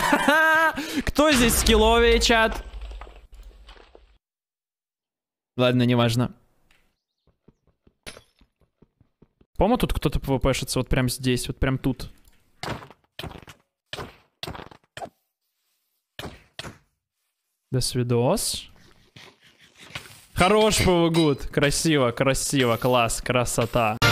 Кто здесь скилловее, чат? Ладно, неважно. По-моему, тут кто-то пвпшится вот прям здесь, вот прям тут. До свидос. Хорош, ПВГуд. Красиво, красиво, класс, красота.